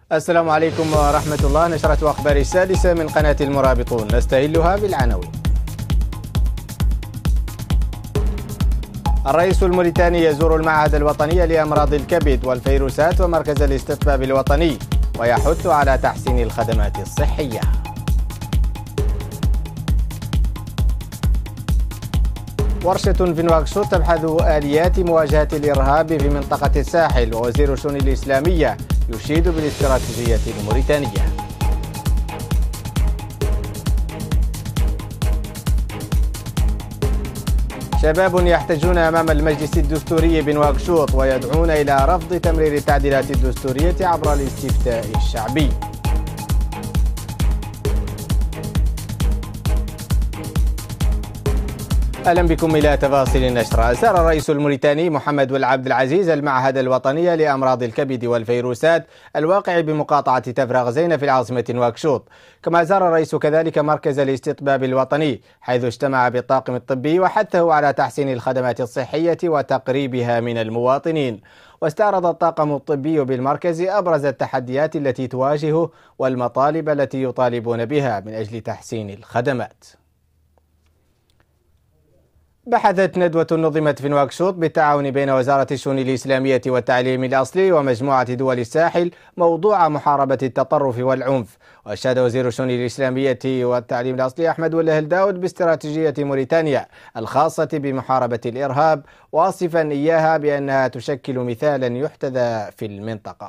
السلام عليكم ورحمة الله. نشرة أخبار السادسة من قناة المرابطون، نستهلها بالعناوين. الرئيس الموريتاني يزور المعهد الوطني لأمراض الكبد والفيروسات ومركز الاستطباب الوطني، ويحث على تحسين الخدمات الصحية. ورشة في نواكشوط تبحث آليات مواجهة الإرهاب في منطقة الساحل، ووزير الشؤون الإسلامية يشيد بالاستراتيجية الموريتانية. شباب يحتجون أمام المجلس الدستوري بنواكشوط ويدعون إلى رفض تمرير التعديلات الدستورية عبر الاستفتاء الشعبي. أهلا بكم إلى تفاصيل النشرة. زار الرئيس الموريتاني محمد والعبد العزيز المعهد الوطني لأمراض الكبد والفيروسات الواقع بمقاطعة تفرغ زين في العاصمة نواكشوط. كما زار الرئيس كذلك مركز الاستطباب الوطني، حيث اجتمع بالطاقم الطبي وحثه على تحسين الخدمات الصحية وتقريبها من المواطنين. واستعرض الطاقم الطبي بالمركز أبرز التحديات التي تواجهه والمطالب التي يطالبون بها من أجل تحسين الخدمات. بحثت ندوة نظمت في نواكشوط بالتعاون بين وزارة الشؤون الإسلامية والتعليم الأصلي ومجموعة دول الساحل موضوع محاربة التطرف والعنف. وأشاد وزير الشؤون الإسلامية والتعليم الأصلي أحمد ولهل داود باستراتيجية موريتانيا الخاصة بمحاربة الإرهاب، واصفا إياها بأنها تشكل مثالا يحتذى في المنطقة.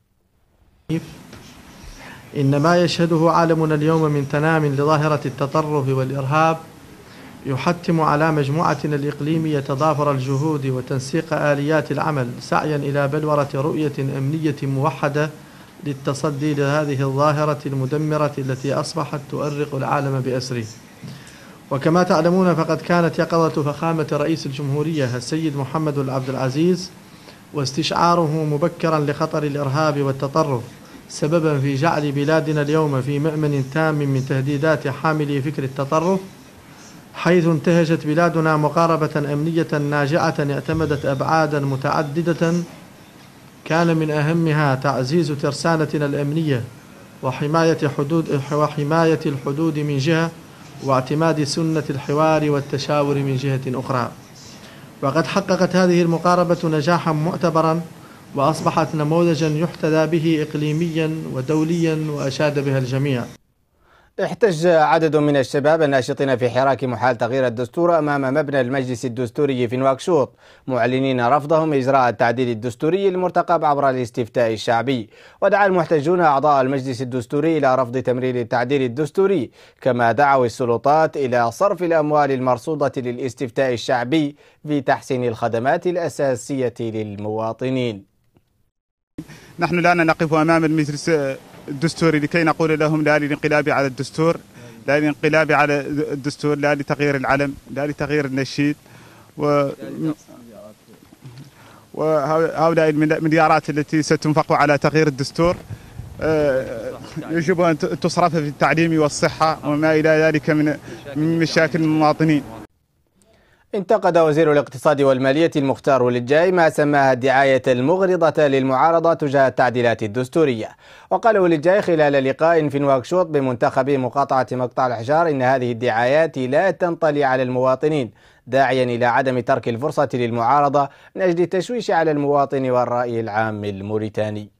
إن ما يشهده عالمنا اليوم من تنام لظاهرة التطرف والإرهاب يحتم على مجموعتنا الإقليمية تضافر الجهود وتنسيق آليات العمل سعيا إلى بلورة رؤية أمنية موحدة للتصدي لهذه الظاهرة المدمرة التي أصبحت تؤرق العالم بأسره. وكما تعلمون فقد كانت يقظة فخامة رئيس الجمهورية السيد محمد والعبد العزيز واستشعاره مبكرا لخطر الإرهاب والتطرف سببا في جعل بلادنا اليوم في مأمن تام من تهديدات حاملي فكر التطرف، حيث انتهجت بلادنا مقاربة أمنية ناجعة اعتمدت أبعادا متعددة كان من أهمها تعزيز ترسانتنا الأمنية وحماية الحدود من جهة، واعتماد سنة الحوار والتشاور من جهة أخرى. وقد حققت هذه المقاربة نجاحا معتبرا وأصبحت نموذجا يحتذى به إقليميا ودوليا وأشاد بها الجميع. احتج عدد من الشباب الناشطين في حراك محال تغيير الدستور أمام مبنى المجلس الدستوري في نواكشوط، معلنين رفضهم إجراء التعديل الدستوري المرتقب عبر الاستفتاء الشعبي. ودعا المحتجون أعضاء المجلس الدستوري إلى رفض تمرير التعديل الدستوري، كما دعوا السلطات إلى صرف الأموال المرصودة للاستفتاء الشعبي في تحسين الخدمات الأساسية للمواطنين. نحن الآن نقف أمام المجلس الدستوري لكي نقول لهم لا للانقلاب على الدستور، لا للانقلاب على الدستور، لا لتغيير العلم، لا لتغيير النشيد، وهؤلاء المليارات التي ستنفق على تغيير الدستور يجب أن تصرف في التعليم والصحة وما إلى ذلك من مشاكل المواطنين. انتقد وزير الاقتصاد والمالية المختار وللجاي ما سماها الدعاية المغرضة للمعارضة تجاه التعديلات الدستورية. وقال وللجاي خلال لقاء في نواكشوط بمنتخب مقاطعة مقطع الأحجار إن هذه الدعايات لا تنطلي على المواطنين، داعيا إلى عدم ترك الفرصة للمعارضة من أجل التشويش على المواطن والرأي العام الموريتاني.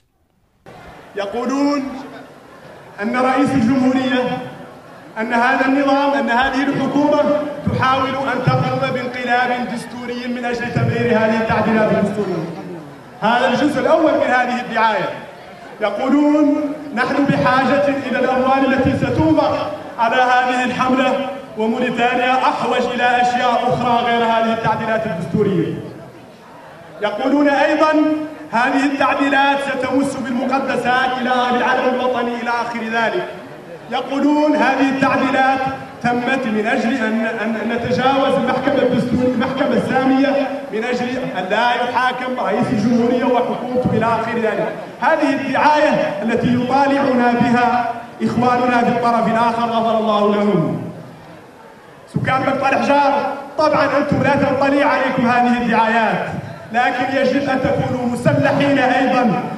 يقولون أن رئيس الجمهورية أن هذا النظام، أن هذه الحكومة تحاول أن تقوم بانقلاب دستوري من أجل تمرير هذه التعديلات الدستورية. هذا الجزء الأول من هذه الدعاية. يقولون نحن بحاجة إلى الأموال التي ستنفق على هذه الحملة، وموريتانيا أحوج إلى أشياء أخرى غير هذه التعديلات الدستورية. يقولون أيضا هذه التعديلات ستمس بالمقدسات إلى العلم الوطني إلى آخر ذلك. يقولون هذه التعديلات تمت من أجل أن نتجاوز المحكمة السامية من أجل أن لا يحاكم رئيس الجمهورية وحكومته إلى آخر ذلك. هذه الدعاية التي يطالعنا بها إخواننا في الطرف الآخر غفر الله لهم. سكان مقطع الأحجار، طبعا أنتم لا تنطلي عليكم هذه الدعايات، لكن يجب أن تكونوا مسلحين أيضا بالحجة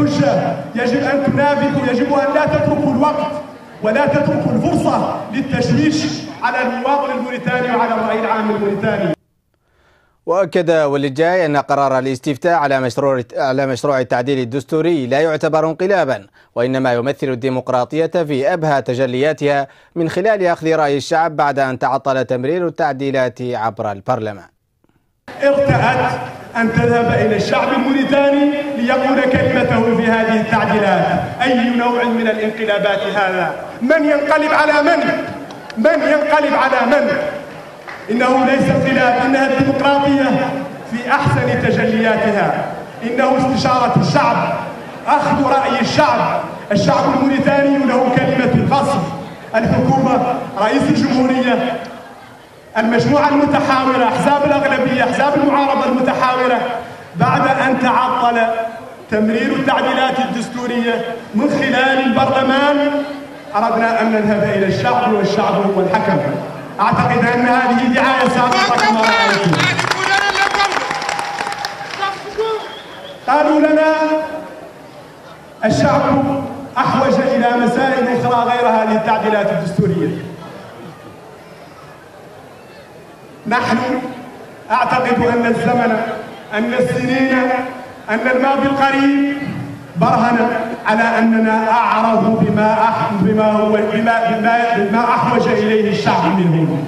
الحجة يجب أن تنابذوا، يجب أن لا تتركوا الوقت ولا تتركوا الفرصة للتشويش على المواطن الموريتاني وعلى الرأي العام الموريتاني. وأكد وليد جاي أن قرار الاستفتاء على مشروع التعديل الدستوري لا يعتبر انقلابا، وإنما يمثل الديمقراطية في أبهى تجلياتها من خلال أخذ رأي الشعب بعد أن تعطل تمرير التعديلات عبر البرلمان. ارتأت أن تذهب إلى الشعب الموريتاني ليقول كلمته في هذه التعديلات. أي نوع من الانقلابات هذا؟ من ينقلب على من؟ من ينقلب على من؟ إنه ليس انقلاب، إنها الديمقراطية في أحسن تجلياتها. إنه استشارة الشعب، أخذ رأي الشعب. الشعب الموريتاني له كلمة الفصل. الحكومة، رئيس الجمهورية، المجموعة المتحاورة، أحزاب الأغلبية، أحزاب المعارضة المتحاورة، بعد أن تعطل تمرير التعديلات الدستورية من خلال البرلمان، أردنا أن نذهب إلى الشعب والشعب هو الحكم. أعتقد أن هذه دعاية سابقة كما رأيتم. قالوا لنا الشعب أحوج إلى مسائل أخرى غير هذه التعديلات الدستورية. نحن أعتقد أن الزمن، أن السنين، أن الماضي القريب برهن على أننا أعرضوا بما أحوج إليه الشعب منهم.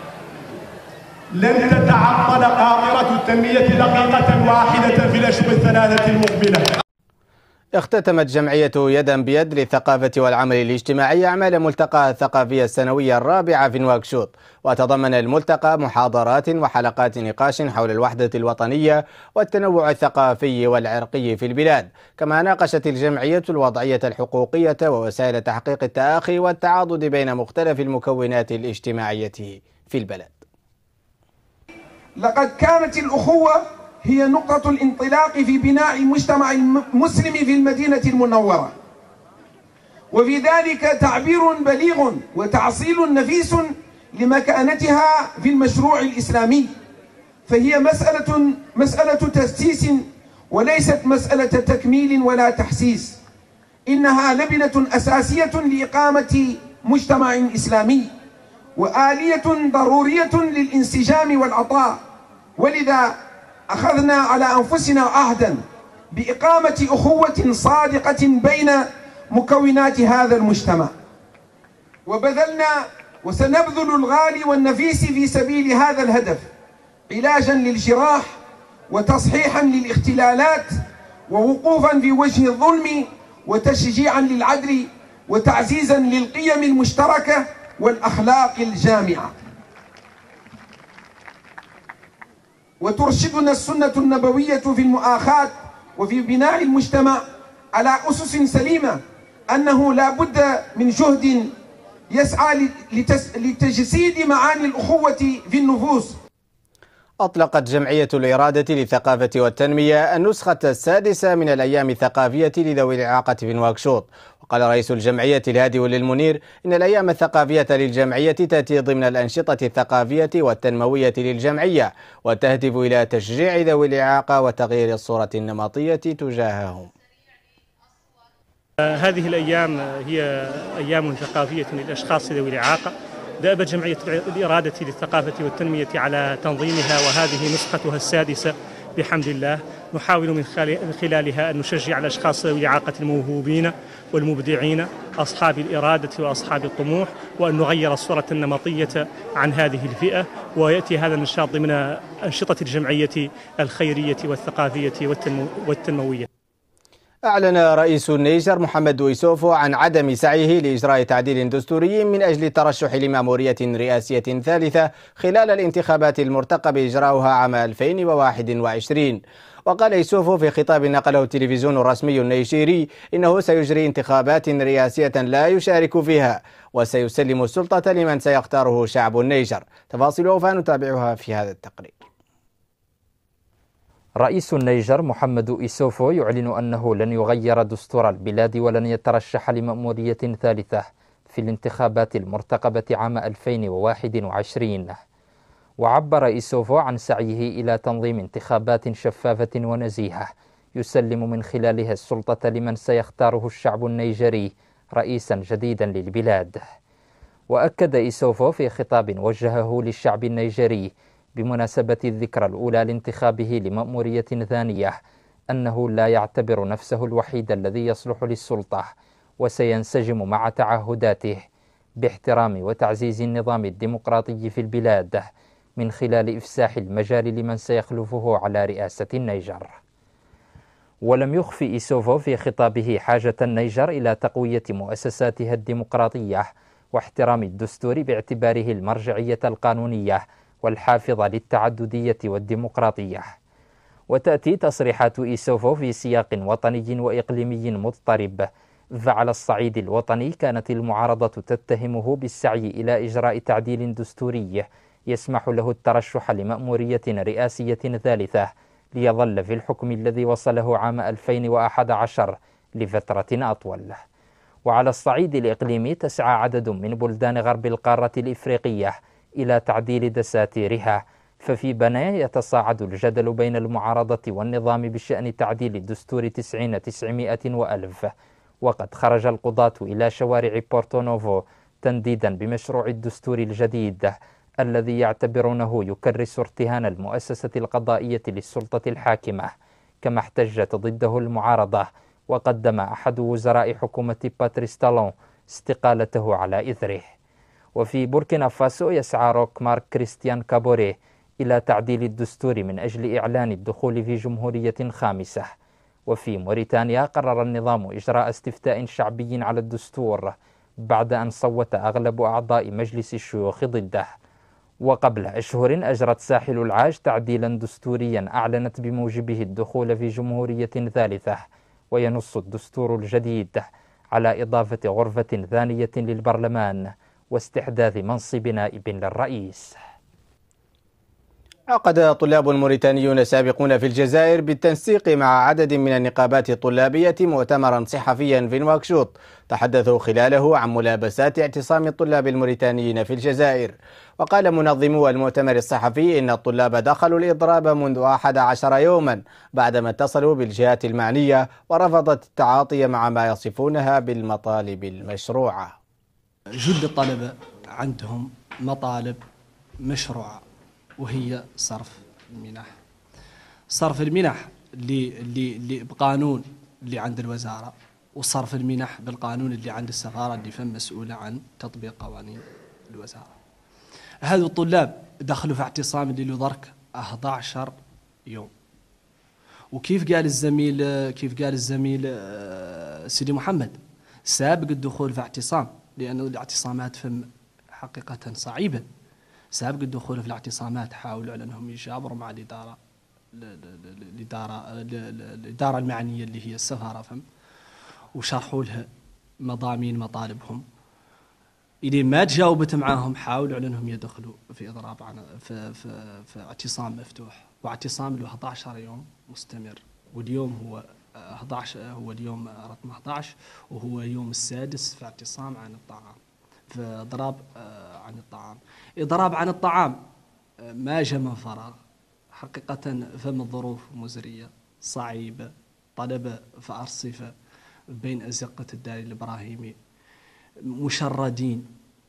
لن تتعطل قاطرة التنمية دقيقة واحدة في الأشهر الثلاثة المقبلة. اختتمت جمعية يدا بيد للثقافة والعمل الاجتماعي أعمال ملتقى الثقافية السنوية الرابعة في نواكشوط، وتضمن الملتقى محاضرات وحلقات نقاش حول الوحدة الوطنية والتنوع الثقافي والعرقي في البلاد. كما ناقشت الجمعية الوضعية الحقوقية ووسائل تحقيق التآخي والتعاضد بين مختلف المكونات الاجتماعية في البلد. لقد كانت الأخوة هي نقطة الانطلاق في بناء المجتمع المسلم في المدينة المنورة، وفي ذلك تعبير بليغ وتعصيل نفيس لمكانتها في المشروع الإسلامي. فهي مسألة تسييس وليست مسألة تكميل ولا تحسيس. إنها لبنة أساسية لإقامة مجتمع إسلامي وآلية ضرورية للانسجام والعطاء. ولذا أخذنا على أنفسنا عهدا بإقامة أخوة صادقة بين مكونات هذا المجتمع، وبذلنا وسنبذل الغالي والنفيس في سبيل هذا الهدف، علاجا للجراح وتصحيحا للاختلالات ووقوفا في وجه الظلم وتشجيعا للعدل وتعزيزا للقيم المشتركة والأخلاق الجامعة. وترشدنا السنة النبوية في المؤاخاة وفي بناء المجتمع على أسس سليمة، أنه لا بد من جهد يسعى لتجسيد معاني الأخوة في النفوس. أطلقت جمعية الإرادة للثقافة والتنمية النسخة السادسة من الأيام الثقافية لذوي الإعاقة في نواكشوط. وقال رئيس الجمعية الهادي للمنير إن الأيام الثقافية للجمعية تأتي ضمن الأنشطة الثقافية والتنموية للجمعية، وتهدف إلى تشجيع ذوي الإعاقة وتغيير الصورة النمطية تجاههم. هذه الأيام هي أيام ثقافية للأشخاص ذوي الإعاقة. دأبت جمعية الإرادة للثقافة والتنمية على تنظيمها، وهذه نسختها السادسة بحمد الله. نحاول من خلالها أن نشجع الأشخاص ذوي الإعاقة الموهوبين والمبدعين أصحاب الإرادة وأصحاب الطموح، وأن نغير الصورة النمطية عن هذه الفئة. ويأتي هذا النشاط ضمن أنشطة الجمعية الخيرية والثقافية والتنموية. أعلن رئيس النيجر محمد إيسوفو عن عدم سعيه لإجراء تعديل دستوري من أجل الترشح لمأمورية رئاسية ثالثة خلال الانتخابات المرتقب إجراؤها عام 2021. وقال إيسوفو في خطاب نقله التلفزيون الرسمي النيجيري إنه سيجري انتخابات رئاسية لا يشارك فيها، وسيسلم السلطة لمن سيختاره شعب النيجر. تفاصيل فنتابعها في هذا التقرير. رئيس النيجر محمد إيسوفو يعلن أنه لن يغير دستور البلاد ولن يترشح لمأمورية ثالثة في الانتخابات المرتقبة عام 2021. وعبر إيسوفو عن سعيه إلى تنظيم انتخابات شفافة ونزيهة يسلم من خلالها السلطة لمن سيختاره الشعب النيجري رئيسا جديدا للبلاد. وأكد إيسوفو في خطاب وجهه للشعب النيجري بمناسبة الذكرى الأولى لانتخابه لمأمورية ثانية أنه لا يعتبر نفسه الوحيد الذي يصلح للسلطة، وسينسجم مع تعهداته باحترام وتعزيز النظام الديمقراطي في البلاد من خلال إفساح المجال لمن سيخلفه على رئاسة النيجر. ولم يخفي إيسوفو في خطابه حاجة النيجر إلى تقوية مؤسساتها الديمقراطية واحترام الدستور باعتباره المرجعية القانونية والحافظ للتعددية والديمقراطية. وتأتي تصريحات إيسوفو في سياق وطني وإقليمي مضطرب، فعلى الصعيد الوطني كانت المعارضة تتهمه بالسعي إلى إجراء تعديل دستوري يسمح له الترشح لمأمورية رئاسية ثالثة ليظل في الحكم الذي وصله عام 2011 لفترة أطول. وعلى الصعيد الإقليمي تسعى عدد من بلدان غرب القارة الإفريقية إلى تعديل دساتيرها، ففي بنايا يتصاعد الجدل بين المعارضة والنظام بشأن تعديل دستور 90 900 و1000، وقد خرج القضاة إلى شوارع بورتو نوفو تنديدا بمشروع الدستور الجديد الذي يعتبرونه يكرس ارتهان المؤسسة القضائية للسلطة الحاكمة، كما احتجت ضده المعارضة، وقدم أحد وزراء حكومة باتريس تالون استقالته على إثره. وفي بوركينا فاسو يسعى روك مارك كريستيان كابوري إلى تعديل الدستور من أجل إعلان الدخول في جمهورية خامسة. وفي موريتانيا قرر النظام إجراء استفتاء شعبي على الدستور بعد أن صوت أغلب أعضاء مجلس الشيوخ ضده. وقبل أشهر أجرت ساحل العاج تعديلا دستوريا أعلنت بموجبه الدخول في جمهورية ثالثة، وينص الدستور الجديد على إضافة غرفة ثانية للبرلمان واستحداث منصب نائب للرئيس. عقد طلاب موريتانيون سابقون في الجزائر بالتنسيق مع عدد من النقابات الطلابية مؤتمرا صحفيا في نواكشوط تحدثوا خلاله عن ملابسات اعتصام الطلاب الموريتانيين في الجزائر. وقال منظمو المؤتمر الصحفي إن الطلاب دخلوا الإضراب منذ 11 يوما بعدما اتصلوا بالجهات المعنية ورفضت التعاطي مع ما يصفونها بالمطالب المشروعة. جل الطلبة عندهم مطالب مشروعة، وهي صرف المنح. صرف المنح اللي بقانون اللي عند الوزارة، وصرف المنح بالقانون اللي عند السفارة اللي فم مسؤولة عن تطبيق قوانين الوزارة. هذو الطلاب دخلوا في اعتصام اللي له ضرك 11 يوم. وكيف قال الزميل سيدي محمد، سابق الدخول في اعتصام، لأن الاعتصامات فم حقيقة صعيبة. سابق الدخول في الاعتصامات حاولوا على أنهم يشاوروا مع الإدارة المعنية اللي هي السفارة فم، وشرحوا لها مضامين مطالبهم. إذا ما تجاوبت معاهم حاولوا على أنهم يدخلوا في إضراب في اعتصام مفتوح، واعتصام له 11 يوم مستمر. واليوم هو 11، هو اليوم رقم 11، وهو يوم السادس في اعتصام عن الطعام، في إضراب عن الطعام. إضراب عن الطعام ما جاء من فراغ، حقيقة فم الظروف مزرية صعيبة، طلبة في أرصفة بين أزقة الدار الإبراهيمي مشردين.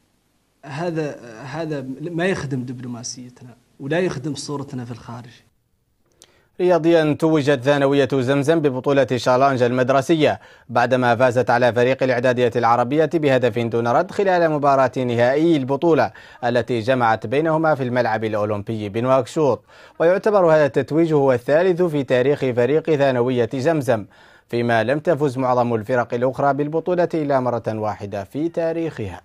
هذا ما يخدم دبلوماسيتنا ولا يخدم صورتنا في الخارج. رياضيا توجت ثانوية زمزم ببطولة شالانج المدرسية بعدما فازت على فريق الإعدادية العربية بهدف دون رد خلال مباراة نهائي البطولة التي جمعت بينهما في الملعب الأولمبي بنواكشوط. ويعتبر هذا التتويج هو الثالث في تاريخ فريق ثانوية زمزم، فيما لم تفز معظم الفرق الأخرى بالبطولة إلا مرة واحدة في تاريخها.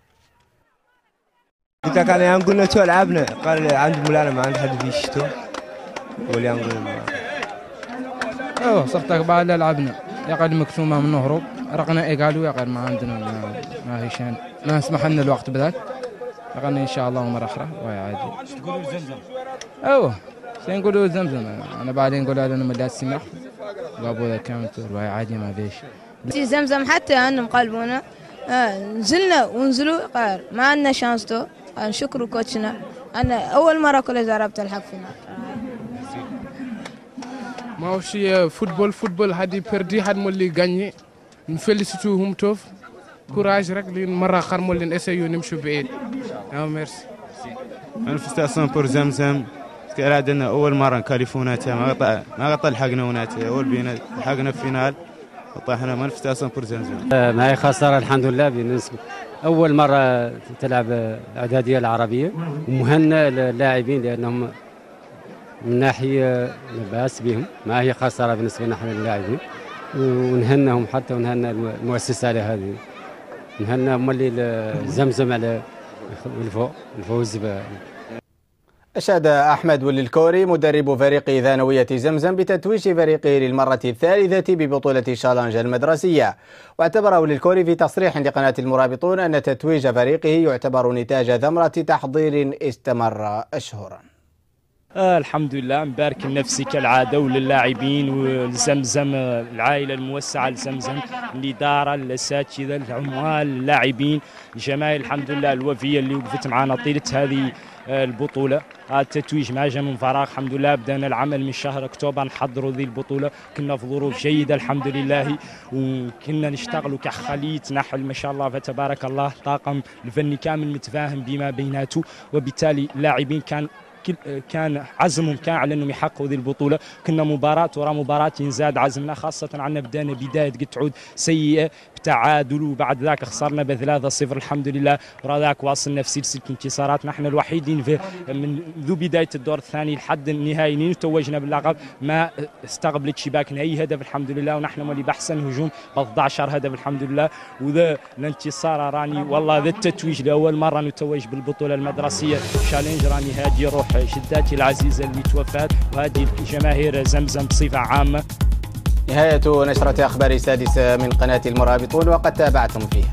إذا كان ينقلنا شو لعبنا قال عند مولانا ما عند حد بيشتو واللي ينقل ايوه صفتك بعد لعبنا يقعد مكسومه من نهرب رقنا قالوا يقعد ما عندنا ما هي شان ما نسمح لنا الوقت بذاك رقنا ان شاء الله مره اخرى وهي عادي. تقولوا زمزم ايوه سنقولوا زمزم. انا بعدين نقول لنا مدات سمح وابو ذا كامل وهي عادي ما فيش زمزم حتى انهم قلبونا نزلنا ونزلوا قال ما عندنا شانستو. نشكر كوتشنا. انا اول مره كل جربت الحق فينا ماشي فوتبول هادي بيردي هاد مولي غاني نفيليسيتوهم توف كوراج رك لين مرة آخر مولي نسيو نمشوا بعيد. ميرسي. مانيفستاسيون بور زمزم كرادنا أول مرة نكاليفوناتها ما قطع الحقنا أول بينا الحقنا في فينال طاحنا مانيفستاسيون بور زمزم. ما هي خسارة الحمد لله بالنسبة أول مرة تلعب الإعدادية العربية ومهنى للاعبين لأنهم من ناحية باس بهم ما هي خسارة بالنسبة لنا نحن اللاعبين ونهنهم حتى ونهنى المؤسسة على هذه نهنى مولي زمزم على الفوز أشاد أحمد ولي الكوري مدرب فريق ثانوية زمزم بتتويج فريقه للمرة الثالثة ببطولة شالنج المدرسية. واعتبر ولي الكوري في تصريح لقناة المرابطون أن تتويج فريقه يعتبر نتاج ثمرة تحضير استمر أشهرا. الحمد لله مبارك النفسي كالعاده وللاعبين ولزمزم العائله الموسعه لزمزم الاداره الاساتذه العمال اللاعبين الجماهير الحمد لله الوفيه اللي وقفت معنا طيله هذه البطوله. هذا التتويج ما جاء من فراغ الحمد لله. بدأنا العمل من شهر اكتوبر نحضروا ذي البطوله كنا في ظروف جيده الحمد لله وكنا نشتغلوا كخلية نحل ما شاء الله فتبارك الله. طاقم الفني كامل متفاهم بما بيناته وبالتالي اللاعبين كان عزمهم كان على انهم يحققوا ذي البطوله. كنا مباراه ورا مباراه ينزاد عزمنا خاصه عنا بدانا بدايه قد تعود سيئه بتعادل وبعد ذاك خسرنا ب3-0 الحمد لله ورا ذاك واصلنا في سلسله انتصارات. نحن الوحيدين في منذ بدايه الدور الثاني لحد النهائي توجنا باللقب ما استقبلت شباكنا اي هدف الحمد لله ونحن مولي باحسن هجوم ب 11 هدف الحمد لله. وذا الانتصار راني والله ذا التتويج لاول مره نتوج بالبطوله المدرسيه شالنج راني هادي روح جداتي العزيزه اللي توفات وهذه جماهير زمزم بصفه عامه. نهاية نشرة أخبار السادسة من قناة المرابطون وقد تابعتم فيها.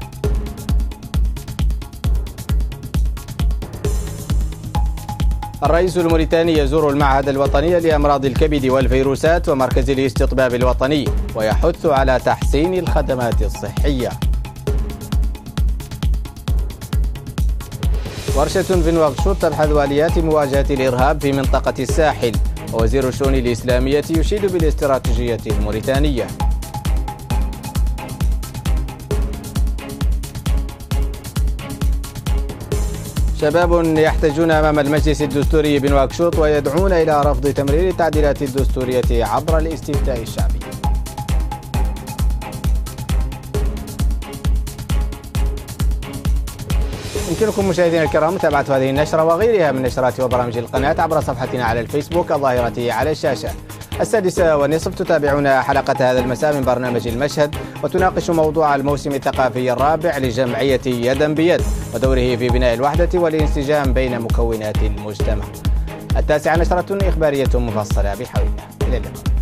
الرئيس الموريتاني يزور المعهد الوطني لأمراض الكبد والفيروسات ومركز الاستطباب الوطني ويحث على تحسين الخدمات الصحية. ورشة في نواكشوط تبحث آليات مواجهة الإرهاب في منطقة الساحل. ووزير الشؤون الإسلامية يشيد بالاستراتيجية الموريتانية. شباب يحتجون أمام المجلس الدستوري بنواكشوط ويدعون إلى رفض تمرير التعديلات الدستورية عبر الاستفتاء الشعبي. يمكنكم مشاهدينا الكرام متابعة هذه النشرة وغيرها من نشرات وبرامج القناة عبر صفحتنا على الفيسبوك الظاهرة على الشاشة. 6:30 تتابعون حلقة هذا المساء من برنامج المشهد وتناقش موضوع الموسم الثقافي الرابع لجمعية يدا بيد ودوره في بناء الوحدة والانسجام بين مكونات المجتمع. 9:00 نشرة إخبارية مفصلة بحول الله. إلى اللقاء.